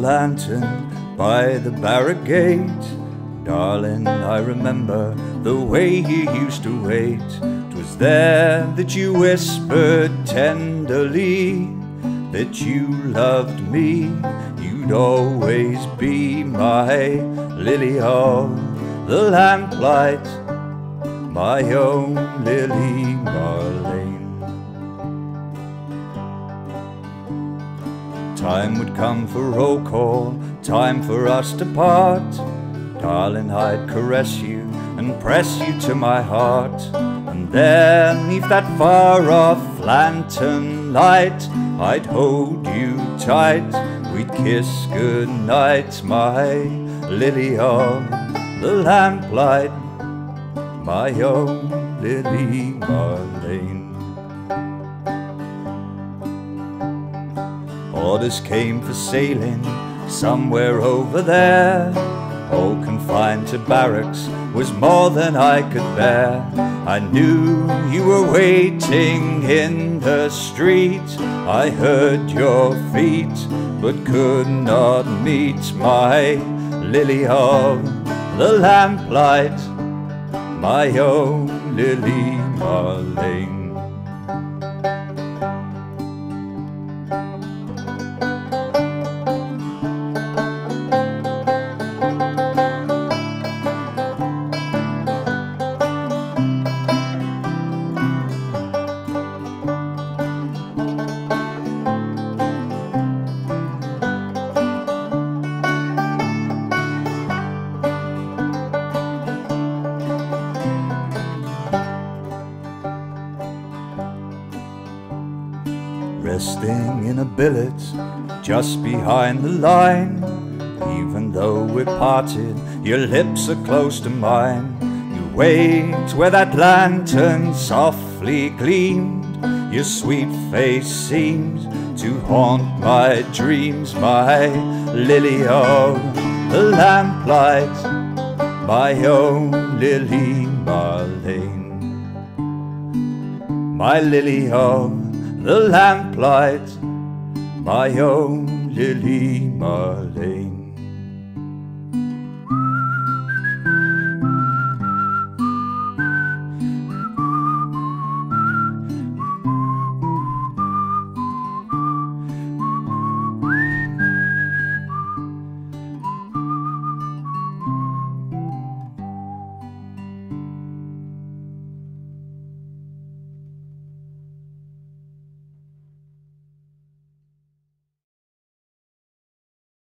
lantern by the barrack gate. Darling, I remember the way you used to wait. 'Twas there that you whispered tenderly that you loved me. You'd always be my lily of the lamplight, my own Lili Marlene. Time would come for roll call, time for us to part. Darling, I'd caress you and press you to my heart. And then, neath that far-off lantern light, I'd hold you tight, we'd kiss goodnight, my lily of the lamplight, my own Lili Marlene. Orders came for sailing somewhere over there. All confined to barracks was more than I could bear. I knew you were waiting in the street. I heard your feet, but could not meet, my lily of the lamplight, my own Lili Marlene. Resting in a billet just behind the line. Even though we're parted, your lips are close to mine. You wait where that lantern softly gleamed. Your sweet face seems to haunt my dreams, my lily of the lamplight, my own Lili Marlene, my lily of the lamplight, my own Lili Marlene.